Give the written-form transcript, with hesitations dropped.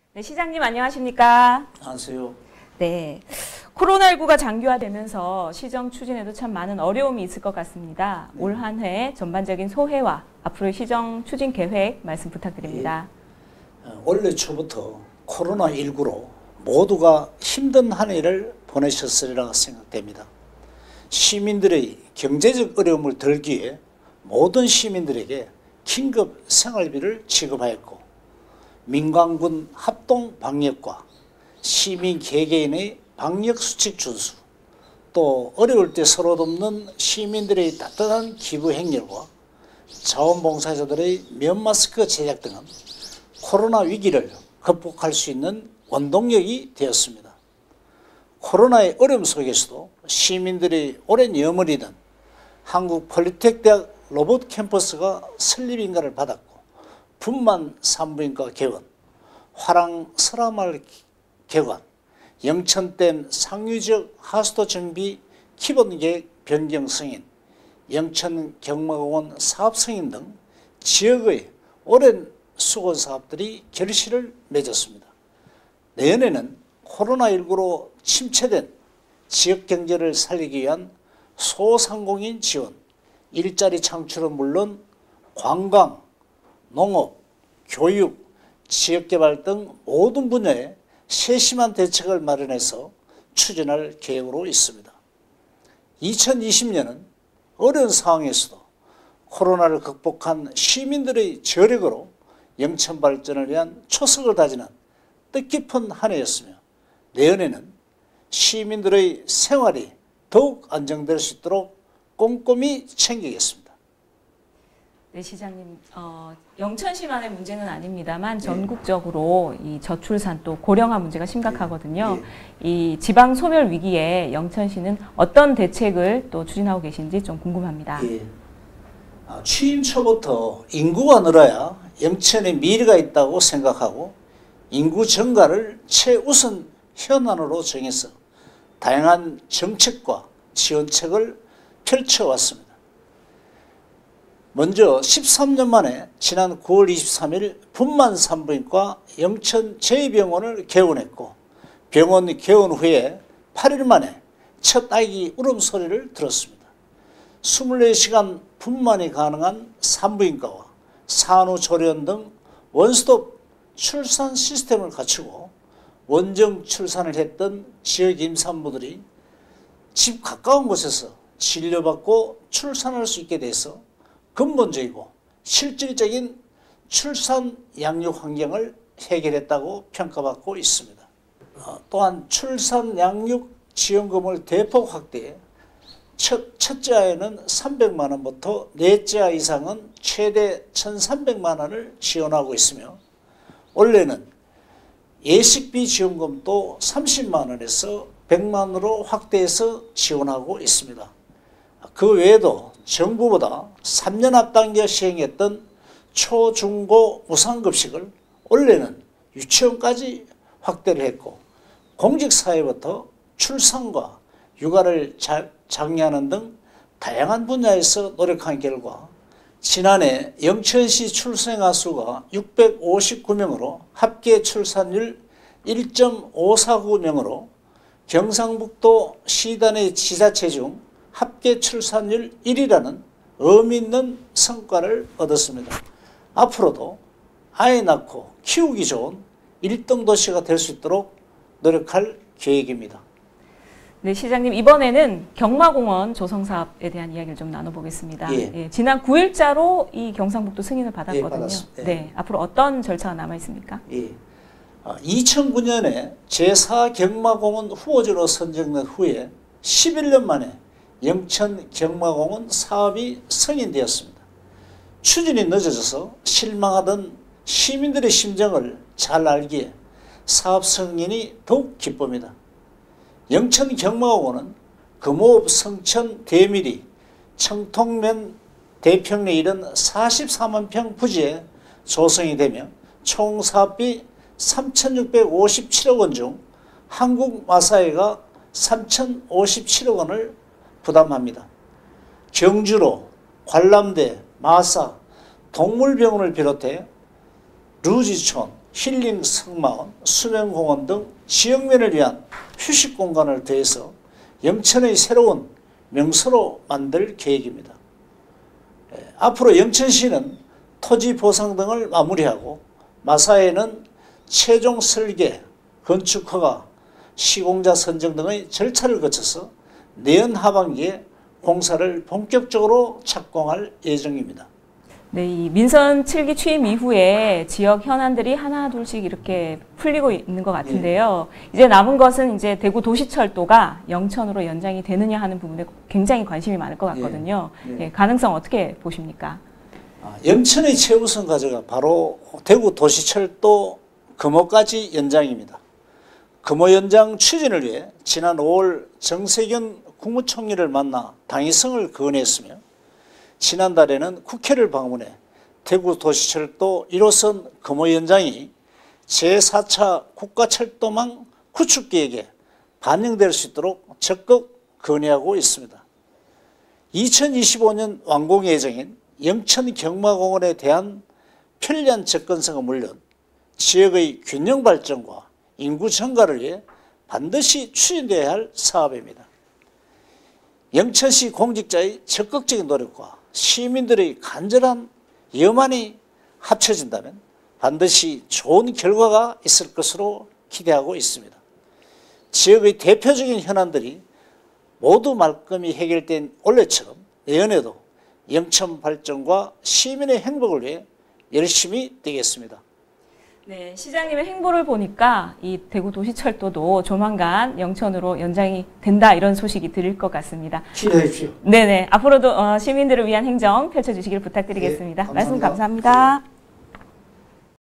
네, 시장님 안녕하십니까? 안녕하세요. 네, 코로나19가 장기화되면서 시정 추진에도 참 많은 어려움이 있을 것 같습니다. 올 한 해 전반적인 소회와 앞으로의 시정 추진 계획 말씀 부탁드립니다. 올해 초부터 코로나19로 모두가 힘든 한 해를 보내셨으리라 생각됩니다. 시민들의 경제적 어려움을 덜기 위해 모든 시민들에게 긴급 생활비를 지급하였고, 민간군 합동 방역과 시민 개개인의 방역수칙 준수, 또 어려울 때 서로 돕는 시민들의 따뜻한 기부 행렬과 자원봉사자들의 면마스크 제작 등은 코로나 위기를 극복할 수 있는 원동력이 되었습니다. 코로나의 어려움 속에서도 시민들이 오랜 염원이던 한국폴리텍대학 로봇 캠퍼스가 설립인가를 받았고, 분만 산부인과 개원, 화랑 설화마을 개관, 영천댐 상류지역 하수도 정비 기본계획 변경 승인, 영천 경마공원 사업 승인 등 지역의 오랜 수건 사업들이 결실을 맺었습니다. 내년에는 코로나19로 침체된 지역 경제를 살리기 위한 소상공인 지원, 일자리 창출은 물론 관광, 농업, 교육, 지역개발 등 모든 분야에 세심한 대책을 마련해서 추진할 계획으로 있습니다. 2020년은 어려운 상황에서도 코로나를 극복한 시민들의 저력으로 영천 발전을 위한 초석을 다지는 뜻깊은 한 해였으며, 내년에는 시민들의 생활이 더욱 안정될 수 있도록 꼼꼼히 챙기겠습니다. 네, 시장님, 영천시만의 문제는 아닙니다만 전국적으로 이 저출산 또 고령화 문제가 심각하거든요. 이 지방 소멸 위기에 영천시는 어떤 대책을 또 추진하고 계신지 좀 궁금합니다. 취임 초부터 인구가 늘어야 영천에 미래가 있다고 생각하고, 인구 증가를 최우선 현안으로 정해서 다양한 정책과 지원책을 펼쳐왔습니다. 먼저 13년 만에 지난 9월 23일 분만 산부인과 영천 제2병원을 개원했고, 병원 개원 후에 8일 만에 첫 아기 울음소리를 들었습니다. 24시간 분만이 가능한 산부인과와 산후조리원 등 원스톱 출산 시스템을 갖추고, 원정 출산을 했던 지역 임산부들이 집 가까운 곳에서 진료받고 출산할 수 있게 돼서 근본적이고 실질적인 출산 양육 환경을 해결했다고 평가받고 있습니다. 또한 출산 양육 지원금을 대폭 확대해 첫째 아이는 300만 원부터 넷째 아이 이상은 최대 1,300만 원을 지원하고 있으며, 올해는 예식비 지원금도 30만 원에서 100만 원으로 확대해서 지원하고 있습니다. 그 외에도 정부보다 3년 앞당겨 시행했던 초, 중, 고 무상급식을 올해는 유치원까지 확대를 했고, 공직사회부터 출산과 육아를 장려하는 등 다양한 분야에서 노력한 결과 지난해 영천시 출생아 수가 659명으로 합계 출산율 1.549명으로 경상북도 시단의 지자체 중 합계 출산율 1위라는 의미 있는 성과를 얻었습니다. 앞으로도 아이 낳고 키우기 좋은 1등 도시가 될 수 있도록 노력할 계획입니다. 네, 시장님, 이번에는 경마공원 조성사업에 대한 이야기를 좀 나눠보겠습니다. 지난 9일자로 이 경상북도 승인을 받았거든요. 받았습니다. 네, 앞으로 어떤 절차가 남아 있습니까? 2009년에 제4 경마공원 후보지로 선정된 후에 11년 만에 영천 경마공원 사업이 승인되었습니다. 추진이 늦어져서 실망하던 시민들의 심정을 잘 알기에 사업 승인이 더욱 기쁩니다. 영천 경마공원은 금호읍 성천 대미리 청통면 대평리에 이른 44만 평 부지에 조성이 되며, 총 사업비 3,657억 원 중 한국마사회가 3,057억 원을 부담합니다. 경주로 관람대, 마사, 동물병원을 비롯해 루지촌, 힐링 성마을, 수면공원 등 지역민을 위한 휴식 공간을 더해서 영천의 새로운 명소로 만들 계획입니다. 앞으로 영천시는 토지 보상 등을 마무리하고 마사에는 최종 설계, 건축 허가, 시공자 선정 등의 절차를 거쳐서 내년 하반기에 공사를 본격적으로 착공할 예정입니다. 네, 이 민선 7기 취임 이후에 지역 현안들이 하나 둘씩 이렇게 풀리고 있는 것 같은데요. 이제 남은 것은 이제 대구 도시철도가 영천으로 연장이 되느냐 하는 부분에 굉장히 관심이 많을 것 같거든요. 예, 가능성 어떻게 보십니까? 영천의 최우선 과제가 바로 대구 도시철도 금호까지 연장입니다. 금호 연장 추진을 위해 지난 5월 정세균 국무총리를 만나 당위성을 건의했으며 지난달에는 국회를 방문해 대구 도시철도 1호선 금호 연장이 제4차 국가철도망 구축계획에 반영될 수 있도록 적극 건의하고 있습니다. 2025년 완공 예정인 영천 경마공원에 대한 편리한 접근성은 물론 지역의 균형 발전과 인구 증가를 위해 반드시 추진되어야 할 사업입니다. 영천시 공직자의 적극적인 노력과 시민들의 간절한 염원이 합쳐진다면 반드시 좋은 결과가 있을 것으로 기대하고 있습니다. 지역의 대표적인 현안들이 모두 말끔히 해결된 올해처럼 내년에도 영천 발전과 시민의 행복을 위해 열심히 뛰겠습니다. 네, 시장님의 행보를 보니까 이 대구 도시철도도 조만간 영천으로 연장이 된다 이런 소식이 들릴 것 같습니다. 기대해 주십시오. 네네, 앞으로도 시민들을 위한 행정 펼쳐주시길 부탁드리겠습니다. 네, 말씀 감사합니다. 감사합니다.